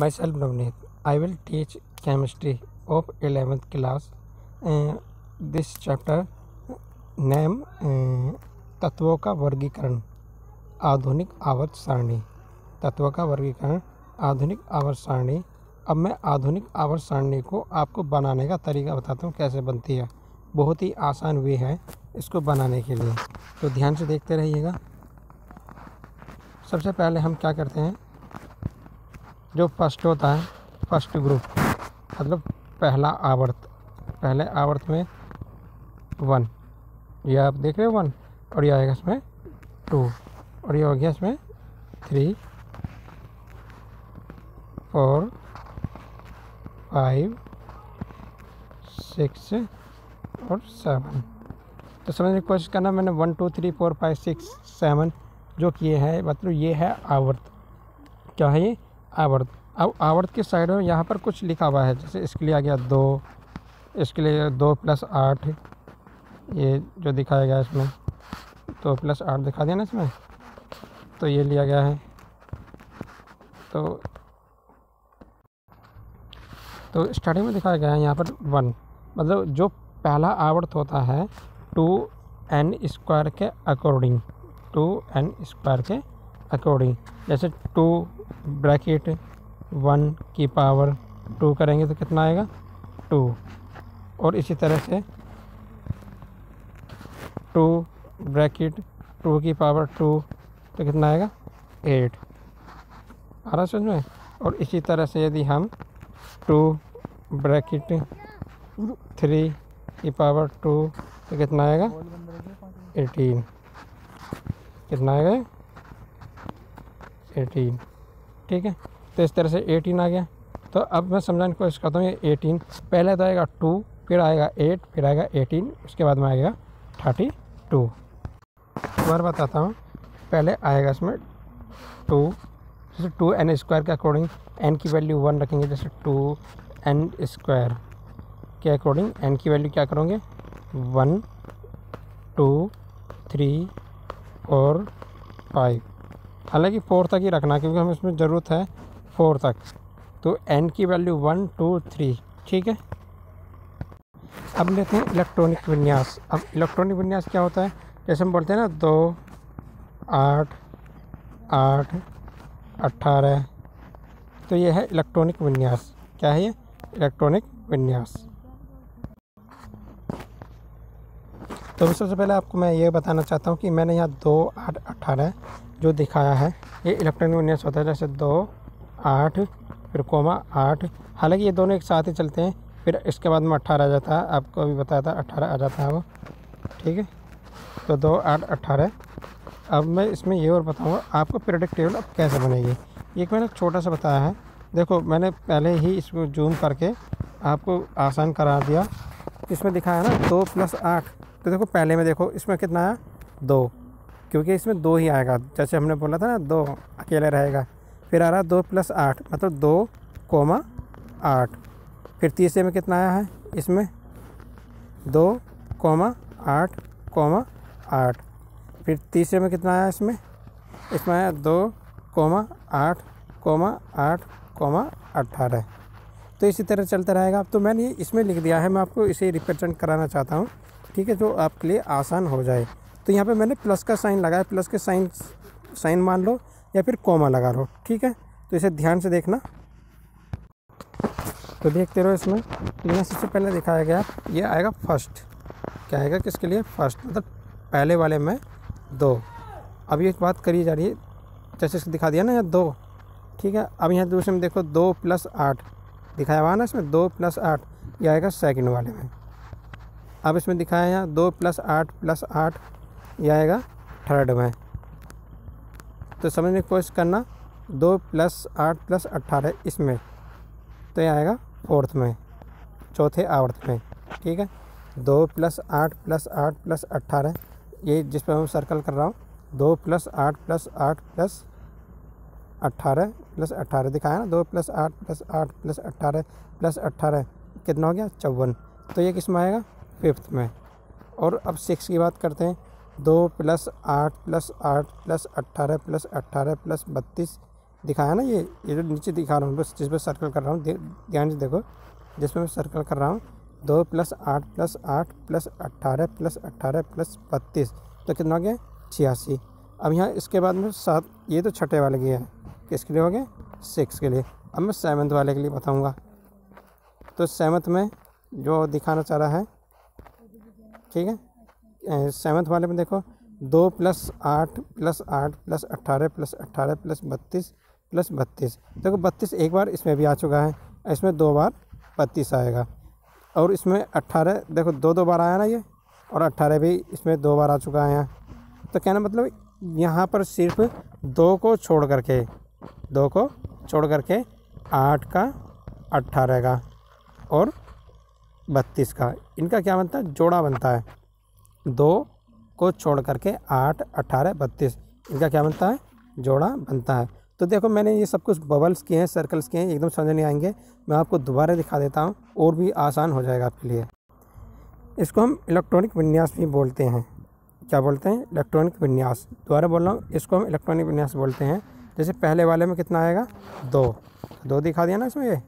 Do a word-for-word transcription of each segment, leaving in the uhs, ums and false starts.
Myself Navneet. I will teach chemistry of eleventh class. Uh, this chapter name uh, तत्वों का वर्गीकरण आधुनिक आवर्त सारणी। तत्वों का वर्गीकरण आधुनिक आवर्त सारणी। अब मैं आधुनिक आवर्त सारणी को आपको बनाने का तरीका बताता हूँ कैसे बनती है। बहुत ही आसान वे है इसको बनाने के लिए, तो ध्यान से देखते रहिएगा। सबसे पहले हम क्या करते हैं, जो फर्स्ट होता है फर्स्ट ग्रुप मतलब पहला आवर्त, पहले आवर्त में वन, ये आप देख रहे हो वन, और ये आएगा इसमें टू, और ये हो गया इसमें थ्री, फोर, फाइव, सिक्स और सेवन। तो समझने की कोशिश करना, मैंने one two three four five six seven जो किए हैं, मतलब ये है आवर्त। क्या है ये? आवर्त। अब आवर्त के साइड में यहाँ पर कुछ लिखा हुआ है, जैसे इसके लिए आ गया दो, इसके लिए दो प्लस आठ, ये जो दिखाया गया इसमें दो प्लस आठ दिखा दिया ना इसमें, तो ये लिया गया है। तो तो स्टार्टिंग में दिखाया गया है यहाँ पर वन, मतलब जो पहला आवर्त होता है टू एन स्क्वायर के अकॉर्डिंग, टू एन स्क्वायर के अकॉर्डिंग। जैसे टू ब्रैकेट वन की पावर टू करेंगे तो कितना आएगा? टू। और इसी तरह से टू ब्रैकेट टू की पावर टू तो कितना आएगा? एट। आ रहा समझ में? और इसी तरह से यदि हम टू ब्रैकेट थ्री की पावर टू तो कितना आएगा? एटीन। कितना आएगा? एटीन। ठीक है, तो इस तरह से एटीन आ गया। तो अब मैं समझाने की कोशिश करता हूँ। ये एटीन पहले तो आएगा टू, फिर आएगा एट, फिर आएगा एटीन, उसके बाद में आएगा थर्टी टू। बार बताता हूँ, पहले आएगा इसमें टू, जैसे टू एन स्क्वायर के अकॉर्डिंग एन की वैल्यू वन रखेंगे। जैसे टू एन स्क्वायर के अकॉर्डिंग एन की वैल्यू क्या करोगे? One, two, three, four, five. हालांकि फोर तक ही रखना क्योंकि हमें इसमें ज़रूरत है फोर तक। तो एन की वैल्यू वन, टू, थ्री। ठीक है, अब लेते हैं इलेक्ट्रॉनिक विन्यास। अब इलेक्ट्रॉनिक विन्यास क्या होता है? जैसे हम बोलते हैं ना दो, आठ, आठ, अट्ठारह, तो ये है इलेक्ट्रॉनिक विन्यास। क्या है ये? इलेक्ट्रॉनिक विन्यास। तो सबसे पहले आपको मैं ये बताना चाहता हूँ कि मैंने यहाँ दो, आठ, अट्ठारह जो दिखाया है ये इलेक्ट्रॉनिक विन्यास होता है। जैसे दो, आठ, फिर कोमा आठ, हालांकि ये दोनों एक साथ ही चलते हैं, फिर इसके बाद में अट्ठारह आ जाता है। आपको अभी बताया था अट्ठारह आ जाता है वो। ठीक है, तो दो, आठ, अट्ठारह। अब मैं इसमें ये और बताऊँगा आपको पीरियोडिक टेबल अब कैसे बनेगी। एक मैंने छोटा सा बताया है, देखो मैंने पहले ही इसको जूम करके आपको आसान करा दिया। इसमें दिखाया ना दो प्लस आठ, तो देखो पहले में देखो इसमें कितना आया? दो, क्योंकि इसमें दो ही आएगा। जैसे हमने बोला था ना दो अकेले रहेगा। फिर आ रहा दो प्लस आठ मतलब दो कोमा आठ। फिर तीसरे में कितना आया है? इसमें दो कोमा आठ कोमा आठ। फिर तीसरे में कितना आया इसमें? इसमें आया दो कोमा आठ कोमा आठ कोमा अट्ठारह। तो इसी तरह चलता रहेगा। तो मैंने ये इसमें लिख दिया है, मैं आपको इसे रिप्रेजेंट कराना चाहता हूँ। ठीक है, जो आपके लिए आसान हो जाए। तो यहाँ पे मैंने प्लस का साइन लगाया, प्लस के साइन साइन मान लो या फिर कोमा लगा लो। ठीक है, तो इसे ध्यान से देखना। तो देखते रहो इसमें। तो यहाँ सबसे पहले दिखाया गया ये आएगा फर्स्ट। क्या आएगा? किसके लिए? फर्स्ट, मतलब पहले वाले में दो। अब ये बात करी जा रही है, जैसे इसको दिखा दिया ना यहाँ दो। ठीक है, अब यहाँ दूसरे में देखो दो प्लस आठ दिखाया हुआ ना, इसमें दो प्लस आठ, ये आएगा सेकंड वाले में। अब इसमें दिखाया यहाँ दो प्लस आठ प्लस आठ, ये आएगा थर्ड में। तो समझने की कोशिश करना, दो प्लस आठ प्लस अट्ठारह इसमें, तो ये आएगा फोर्थ में, चौथे आवर्त में। ठीक है, दो प्लस आठ प्लस आठ प्लस अट्ठारह, ये जिस पर मैं सर्कल कर रहा हूँ, दो प्लस आठ प्लस आठ प्लस अट्ठारह प्लस अट्ठारह दिखाया ना, दो प्लस आठ प्लस आठ प्लस अट्ठारह प्लस अट्ठारह कितना हो गया? चौवन। तो ये किस में आएगा? फिफ्थ में। और अब सिक्स की बात करते हैं। दो प्लस आठ प्लस आठ प्लस अट्ठारह प्लस अट्ठारह प्लस बत्तीस, दिखाया ना, ये ये जो नीचे दिखा रहा हूँ बस, जिस पर सर्कल कर रहा हूँ, ध्यान से देखो, जिसमें मैं सर्कल कर रहा हूँ, दो प्लस आठ प्लस आठ प्लस अट्ठारह प्लस अट्ठारह प्लस बत्तीस, तो कितना हो गया? छियासी। अब यहाँ इसके बाद में सात, ये तो छठे वाले के है, किसके लिए हो गया? सिक्स के लिए। अब मैं सेवन्थ वाले के लिए बताऊँगा। तो सेवन्थ में जो दिखाना चाह रहा है, ठीक है, सेवन्थ वाले में देखो, दो प्लस आठ प्लस आठ प्लस अट्ठारह प्लस अट्ठारह प्लस बत्तीस प्लस बत्तीस। देखो बत्तीस एक बार इसमें भी आ चुका है, इसमें दो बार बत्तीस आएगा, और इसमें अट्ठारह देखो दो दो बार आया ना ये, और अट्ठारह भी इसमें दो बार आ चुका है यहाँ। तो कहना मतलब यहाँ पर सिर्फ दो को छोड़ करके, दो को छोड़ करके आठ का, अट्ठारह का और बत्तीस का, इनका क्या बनता है? जोड़ा बनता है। दो को छोड़ करके आठ, अट्ठारह, बत्तीस, इनका क्या बनता है? जोड़ा बनता है। तो देखो मैंने ये सब कुछ बबल्स किए हैं, सर्कल्स किए हैं, एकदम समझ नहीं आएंगे, मैं आपको दोबारा दिखा देता हूँ और भी आसान हो जाएगा आपके लिए। इसको हम इलेक्ट्रॉनिक विन्यास भी बोलते हैं। क्या बोलते हैं? इलेक्ट्रॉनिक विन्यास। दोबारा बोल रहा हूँ, इसको हम इलेक्ट्रॉनिक विन्यास बोलते हैं। जैसे पहले वाले में कितना आएगा? दो, दो दिखा दिया ना इसमें, ये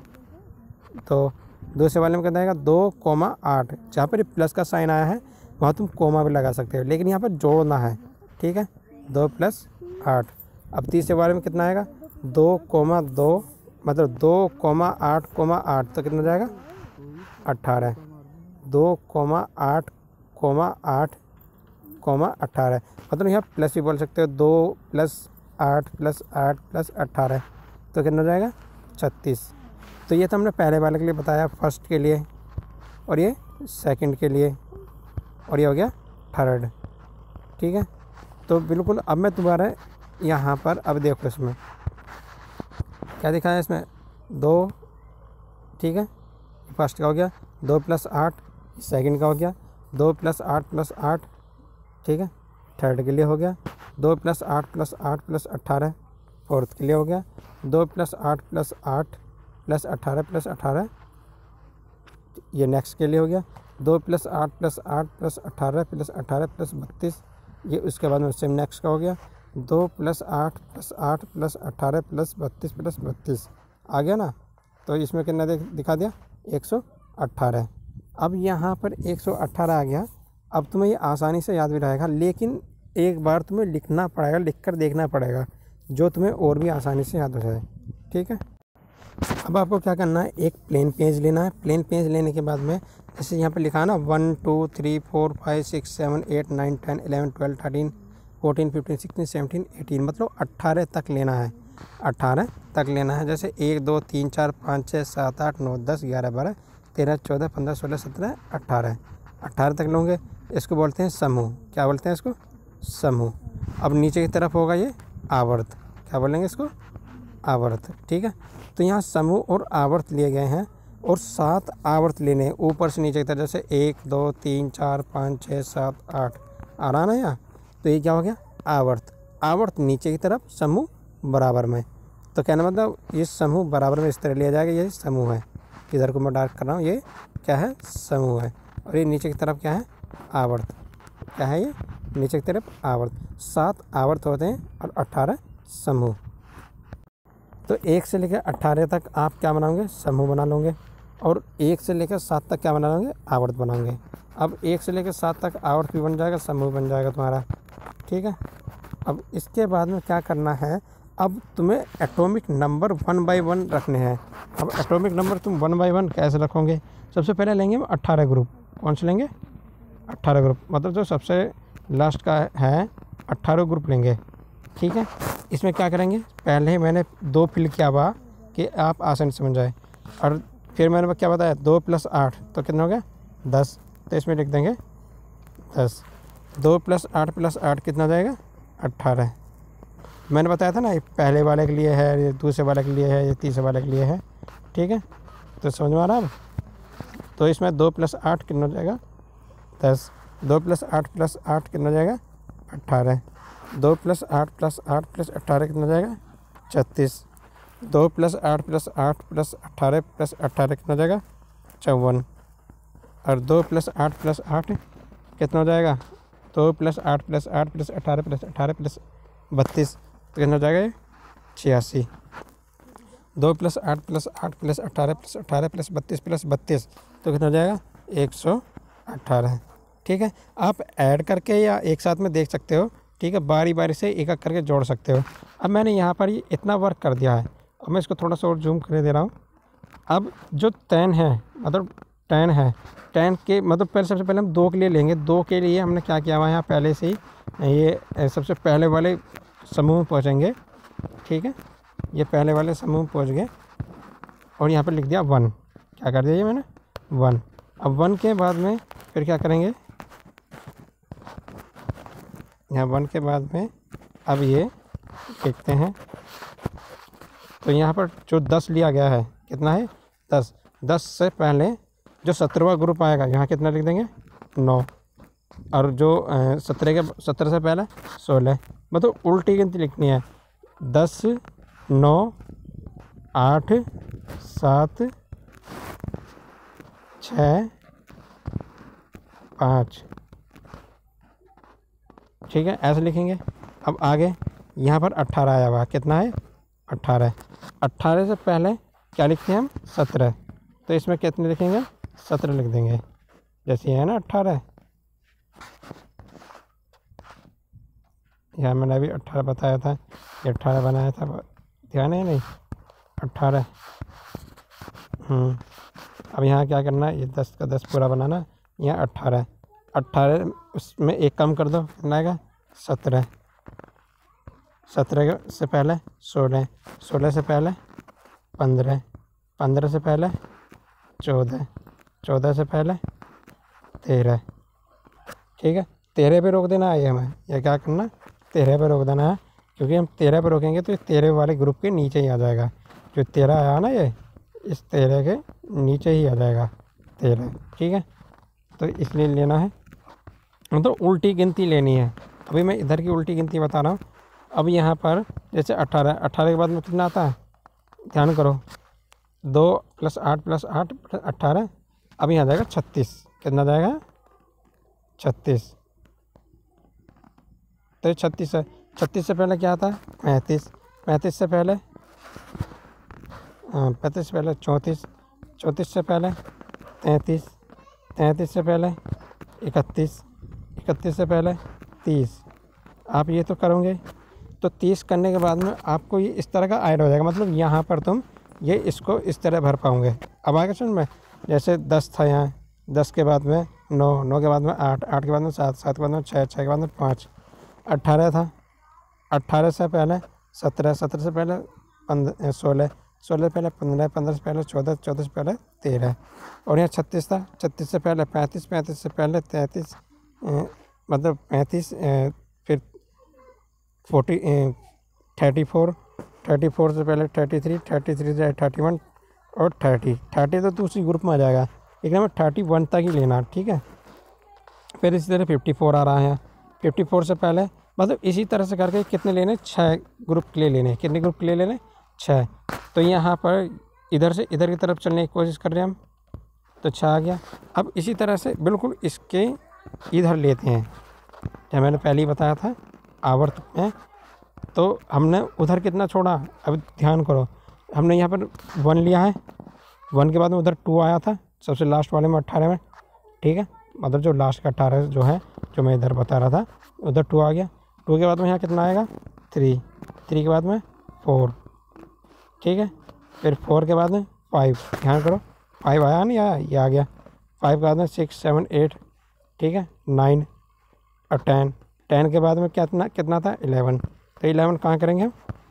तो दूसरे वाले में कितना आएगा? दो कोमा आठ। जहाँ पर प्लस का साइन आया है वहाँ तुम कोमा भी लगा सकते हो, लेकिन यहाँ पर जोड़ना है, ठीक है, दो प्लस आठ। अब तीसरे वाले में कितना आएगा? दो कोमा दो, मतलब दो कोमा आठ कोमा आठ, तो कितना हो जाएगा? अट्ठारह। दो कोमा आठ कोमा आठ कोमा अट्ठारह, मतलब यहाँ प्लस भी बोल सकते हो, दो प्लस आठ प्लस आठ प्लस अट्ठारह, तो कितना हो जाएगा? छत्तीस। तो ये तो हमने पहले वाले के लिए बताया, फर्स्ट के लिए, और ये सेकंड के लिए, और ये हो गया थर्ड, ठीक है। तो बिल्कुल अब मैं दोबारा यहाँ पर, अब देखो इसमें क्या दिखाया है, इसमें दो, ठीक है, फर्स्ट का हो गया, दो प्लस आठ, सेकंड का हो गया, दो प्लस आठ प्लस आठ, ठीक है, थर्ड के लिए हो गया, दो प्लस आठ प्लस आठ प्लस अट्ठारह, फोर्थ के लिए हो गया, दो प्लस आठ प्लस आठ प्लस अट्ठारह प्लस अट्ठारह, ये नेक्स्ट के लिए हो गया, दो प्लस आठ प्लस आठ प्लस अट्ठारह प्लस अट्ठारह प्लस बत्तीस, ये उसके बाद में सेम नेक्स्ट का हो गया, दो प्लस आठ प्लस आठ प्लस अट्ठारह प्लस बत्तीस प्लस बत्तीस, आ गया ना। तो इसमें कितना दिखा दिया? एक सौ अट्ठारह। अब यहाँ पर एक सौ अट्ठारह आ गया। अब तुम्हें ये आसानी से याद भी रहेगा, लेकिन एक बार तुम्हें लिखना पड़ेगा, लिख कर देखना पड़ेगा, जो तुम्हें और भी आसानी से याद हो जाए, ठीक है। अब आपको क्या करना है, एक प्लेन पेज लेना है। प्लेन पेज लेने के बाद में जैसे यहाँ पे लिखा है ना, one two three four five six seven eight nine ten eleven twelve thirteen fourteen fifteen sixteen seventeen eighteen, मतलब अट्ठारह तक लेना है, अट्ठारह तक लेना है। जैसे एक दो तीन चार पाँच छः सात आठ नौ दस ग्यारह बारह तेरह चौदह पंद्रह सोलह सत्रह अट्ठारह, अट्ठारह तक लोगे। इसको बोलते हैं समूह। क्या बोलते हैं इसको? समूह। अब नीचे की तरफ होगा ये आवर्त। क्या बोलेंगे इसको? आवर्त, ठीक है। तो यहाँ समूह और आवर्त लिए गए हैं, और सात आवर्त लेने हैं ऊपर से नीचे की तरफ। जैसे एक दो तीन चार पाँच छः सात आठ, आ रहा ना यहाँ, तो ये क्या हो गया? आवर्त। आवर्त नीचे की तरफ, समूह बराबर में। तो कहना मतलब ये समूह बराबर में इस तरह लिया जाएगा, ये समूह है। इधर को मैं डार्क कर रहा हूँ, ये क्या है? समूह है। और ये नीचे की तरफ क्या है? आवर्त। क्या है ये? नीचे की तरफ आवर्त। सात आवर्त होते हैं और अट्ठारह समूह। तो एक से लेकर अट्ठारह तक आप क्या बनाओगे? समूह बना लोगे। और एक से लेकर सात तक क्या बना लोगे? आवर्त बनाओगे। अब एक से लेकर सात तक आवर्त भी बन जाएगा, समूह बन जाएगा तुम्हारा, ठीक है। अब इसके बाद में क्या करना है, अब तुम्हें atomic number one by one रखने हैं। अब एटॉमिक नंबर तुम वन बाय वन कैसे रखोगे? सबसे पहले लेंगे हम अट्ठारह ग्रुप। कौन से लेंगे? अट्ठारह ग्रुप, मतलब जो सबसे लास्ट का है अट्ठारह ग्रुप लेंगे, ठीक है। इसमें क्या करेंगे, पहले ही मैंने दो फिल किया हुआ कि आप आसानी से समझ जाए। और फिर मैंने क्या बताया, दो प्लस आठ तो कितना हो गया? दस। तो इसमें लिख देंगे दस। दो प्लस आठ प्लस आठ कितना हो जाएगा? अट्ठारह। मैंने बताया था ना, ये पहले वाले के लिए है, ये दूसरे वाले के लिए है, ये तीसरे वाले के लिए है, ठीक है। तो समझ में आ रहा है? तो इसमें दो प्लस आठ कितना हो जाएगा? दस। दो प्लस आठ प्लस आठ कितना हो जाएगा? अट्ठारह। दो प्लस आठ प्लस आठ प्लस अट्ठारह कितना हो जाएगा? छत्तीस। दो प्लस आठ प्लस आठ प्लस अट्ठारह प्लस अट्ठारह कितना हो जाएगा? चौवन। और दो प्लस आठ प्लस आठ कितना हो जाएगा? दो प्लस आठ प्लस आठ प्लस अट्ठारह प्लस अट्ठारह प्लस बत्तीस, तो कितना हो जाएगा? ये छियासी। दो प्लस आठ प्लस आठ प्लस अट्ठारह प्लस अट्ठारह प्लस बत्तीस प्लस बत्तीस तो कितना हो जाएगा एक सौ अट्ठारह। ठीक है, आप ऐड करके या एक साथ में देख सकते हो। ठीक है, बारी बारी से एक एक करके जोड़ सकते हो। अब मैंने यहाँ पर ये इतना वर्क कर दिया है। अब मैं इसको थोड़ा सा और जूम कर दे रहा हूँ। अब जो टेन है मतलब टेन है, टेन के मतलब पहले सबसे पहले हम दो के लिए लेंगे। दो के लिए हमने क्या किया हुआ है, यहाँ पहले से ही ये सबसे पहले वाले समूह में पहुँचेंगे। ठीक है, ये पहले वाले समूह में पहुँच गए और यहाँ पर लिख दिया वन। क्या कर दिया ये मैंने, वन। अब वन के बाद में फिर क्या करेंगे, यहाँ वन के बाद में अब ये लिखते हैं। तो यहाँ पर जो दस लिया गया है, कितना है दस। दस से पहले जो सत्रहवां ग्रुप आएगा यहाँ कितना लिख देंगे नौ। और जो सत्रह के सत्रह से पहले सोलह, मतलब उल्टी गिनती लिखनी है। दस, नौ, आठ, सात, छः, पाँच। ठीक है, ऐसे लिखेंगे। अब आगे यहाँ पर अट्ठारह आया हुआ, कितना है अट्ठारह। अट्ठारह से पहले क्या लिखते हैं हम सत्रह, तो इसमें कितने लिखेंगे सत्रह लिख देंगे। जैसे है ना अट्ठारह, यहाँ मैंने अभी अट्ठारह बताया था, ये अट्ठारह बनाया था, ध्यान है नहीं अट्ठारह। हम्म अब यहाँ क्या करना है, ये दस का दस पूरा बनाना, यहाँ अट्ठारह। अट्ठारह उसमें एक कम कर दो, कितना आएगा सत्रह। सत्रह से पहले सोलह, सोलह से पहले पंद्रह, पंद्रह से पहले चौदह, चौदह से पहले तेरह। ठीक है, तेरह पे रोक देना है हमें, यह क्या करना तेरह पे रोक देना है, क्योंकि हम तेरह पे रोकेंगे तो ये तेरह वाले ग्रुप के नीचे ही आ जाएगा। जो तेरह आया ना, ये इस तेरह के नीचे ही आ जाएगा तेरह। ठीक है, तो इसलिए लेना है, मतलब तो उल्टी गिनती लेनी है। अभी मैं इधर की उल्टी गिनती बता रहा हूँ। अब यहाँ पर जैसे अट्ठारह, अट्ठारह के बाद में कितना आता है, ध्यान करो, दो प्लस आठ प्लस आठ प्लस अट्ठारह। अब यहाँ जाएगा छत्तीस, कितना जाएगा छत्तीस। तो छत्तीस है, छत्तीस से पहले क्या आता है पैंतीस, पैंतीस से पहले पैंतीस से पहले चौंतीस, चौंतीस से पहले तैंतीस, तैंतीस से पहले इकतीस, इकतीस से पहले तीस। आप ये तो करोगे तो तीस करने के बाद में आपको ये इस तरह का ऐड हो जाएगा, मतलब यहाँ पर तुम ये इसको इस तरह भर पाओगे। अब आगे समझ में, जैसे दस था यहाँ, दस के बाद में नौ, नौ के बाद में आठ, आठ के बाद में सात, सात के बाद में छः, छः के बाद में पाँच। अट्ठारह था, अट्ठारह से पहले सत्रह, सत्रह से पहले पंद्रह, सोलह, सोलह से पहले पंद्रह, पंद्रह से पहले चौदह, चौदह से पहले तेरह। और यहाँ छत्तीस था, छत्तीस से पहले पैंतीस, पैंतीस से पहले तैंतीस, मतलब पैंतीस, फिर forty thirty four, thirty four से पहले थर्टी थ्री, थर्टी थ्री से थर्टी वन और थर्टी। थर्टी तो दूसरी ग्रुप में आ जाएगा, लेकिन हमें थर्टी वन तक ही लेना। ठीक है, फिर इसी तरह फिफ्टी फोर आ रहा है, फिफ्टी फोर से पहले, मतलब इसी तरह से करके कितने लेने, छः ग्रुप के लिए लेने। कितने ग्रुप के लिए लेने, छः। तो यहाँ पर इधर से इधर की तरफ चलने की कोशिश कर रहे हैं हम, तो छः आ गया। अब इसी तरह से बिल्कुल इसके इधर लेते हैं, जैसे मैंने पहले ही बताया था आवर्त में। तो हमने उधर कितना छोड़ा, अब ध्यान करो, हमने यहाँ पर वन लिया है, वन के बाद में उधर टू आया था सबसे लास्ट वाले में अट्ठारह में। ठीक है, मतलब जो लास्ट का अट्ठारह जो है, जो मैं इधर बता रहा था, उधर टू आ गया। टू के बाद में यहाँ कितना आएगा थ्री, थ्री के बाद में फोर। ठीक है, फिर फोर के बाद में फाइव, ध्यान करो फाइव आया नहीं आया, ये आ गया। फाइव के बाद में सिक्स, सेवन, एट। ठीक है, नाइन और टेन। टेन के बाद में कितना कितना था इलेवन। तो इलेवन कहाँ करेंगे हम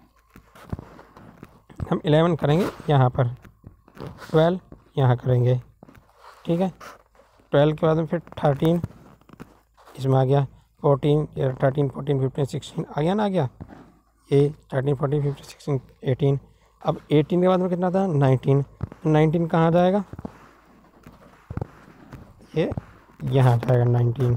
हम इलेवन करेंगे यहाँ पर, ट्वेल्व यहाँ करेंगे। ठीक है, ट्वेल्व के बाद में फिर थर्टीन इसमें आ गया, fourteen, thirteen, fourteen, fifteen, sixteen आ गया ना, आ गया ये thirteen, fourteen, fifteen, sixteen, eighteen. अब एटीन के बाद में कितना था नाइनटीन। नाइनटीन कहाँ जाएगा, ये यहाँ जाएगा नाइनटीन,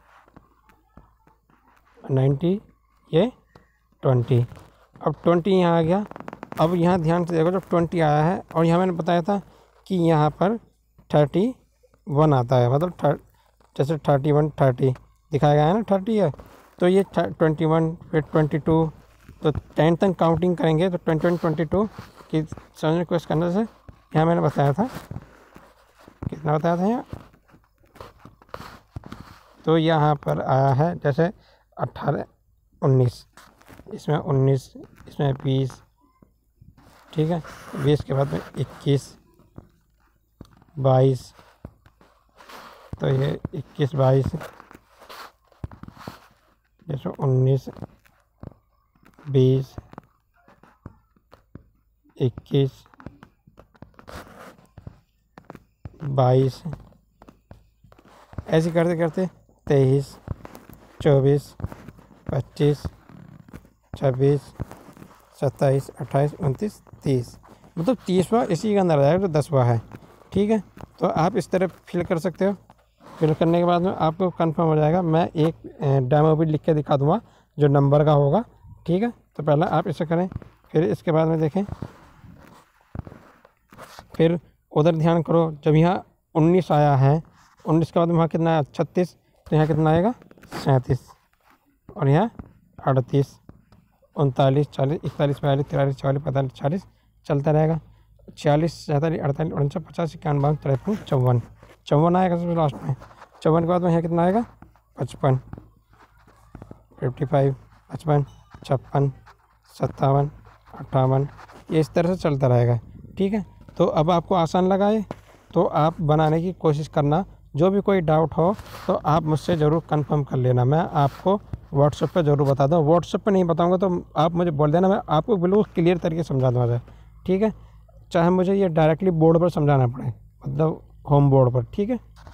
नाइन्टी, ये ट्वेंटी। अब ट्वेंटी यहाँ आ गया। अब यहाँ ध्यान से देखो, जब ट्वेंटी आया है और यहाँ मैंने बताया था कि यहाँ पर थर्टी वन आता है, मतलब थर जैसे थर्टी वन थर्टी दिखाया गया है ना, थर्टी है, तो ये ट्वेंटी वन, फिर ट्वेंटी टू, तो टेन तक काउंटिंग करेंगे तो ट्वेंटी वन ट्वेंटी टू की समझ में कोशिश करने से यहाँ मैंने बताया था कितना बताया था यहाँ, तो यहाँ पर आया है जैसे अट्ठारह उन्नीस, इसमें उन्नीस, इसमें बीस, ठीक है, बीस के बाद में इक्कीस बाईस, तो ये इक्कीस बाईस, जैसे उन्नीस बीस इक्कीस बाईस, ऐसे करते करते तेईस चौबीस पच्चीस छब्बीस सत्ताईस अट्ठाईस उनतीस तीस, मतलब तीसवा इसी के अंदर आ जाएगा, तो दसवा है, ठीक है। तो आप इस तरह फिल कर सकते हो। फिल करने के बाद में आपको कंफर्म हो जाएगा। मैं एक डेमो भी लिख के दिखा दूंगा जो नंबर का होगा, ठीक है। तो पहले आप इसे करें, फिर इसके बाद में देखें, फिर उधर ध्यान करो, जब यहाँ उन्नीस आया है, उन्नीस के बाद वहाँ कितना आया छत्तीस, तो यहाँ कितना आएगा सैंतीस, और यहाँ अड़तीस उनतालीस चालीस इकतालीस बयालीस तिरालीस चौवालीस पैंतालीस चालीस चलता रहेगा, छियालीस सैंतालीस अड़तालीस उनचास पचास इक्यावन तिरपन चौवन, चौवन आएगा सबसे लास्ट में। चौवन के बाद में यहाँ कितना आएगा पचपन, फिफ्टी फाइव पचपन छप्पन सत्तावन अट्ठावन, ये इस तरह से चलता रहेगा, ठीक है। तो अब आपको आसान लगा है, तो आप बनाने की कोशिश करना। जो भी कोई डाउट हो तो आप मुझसे ज़रूर कंफर्म कर लेना, मैं आपको व्हाट्सएप पे ज़रूर बता दूँ। व्हाट्सएप पे नहीं बताऊँगा तो आप मुझे बोल देना, मैं आपको बिल्कुल क्लियर तरीके से समझा दूँगा, ठीक है। चाहे मुझे ये डायरेक्टली बोर्ड पर समझाना पड़े, मतलब होम बोर्ड पर, ठीक है।